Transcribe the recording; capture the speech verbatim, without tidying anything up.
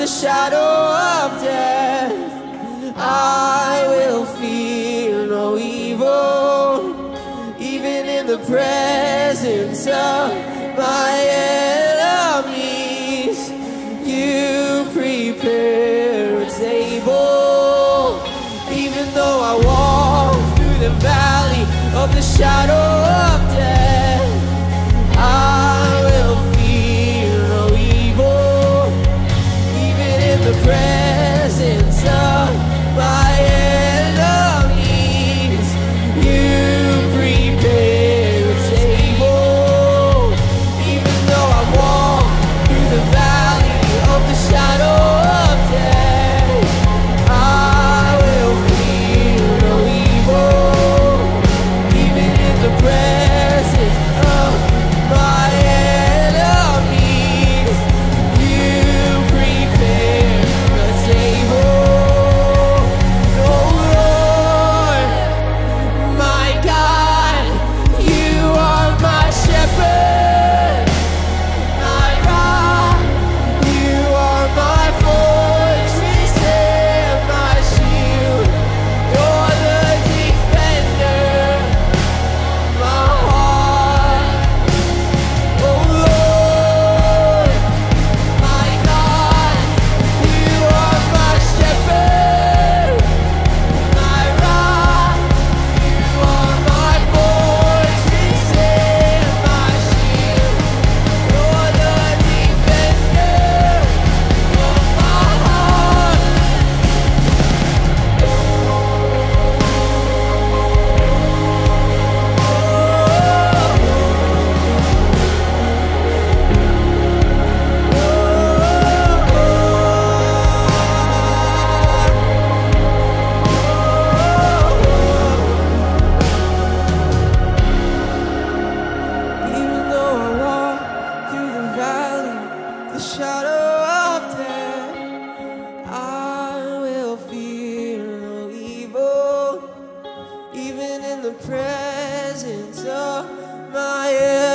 shadow of death, I will fear no evil. Even in the presence of my enemies, you prepare a table. Even though I walk through the valley of the shadow of death, I will fear no evil. Even in the presence of my enemies, you prepare a table. Even though I walk through the valley of the shadow of death, I will fear no evil. Even in the presence of my enemies, you prepare a table. Oh Lord, my God, you are my shepherd, my rock, you are my fortress and my shield. You're the defender of my heart. Oh Lord, my God, you are my shepherd, my rock, you are my fortress and my shield. You're the defender of my heart. Even though I walk through the valley, the shadow of death, I will fear no evil. Even in the presence of my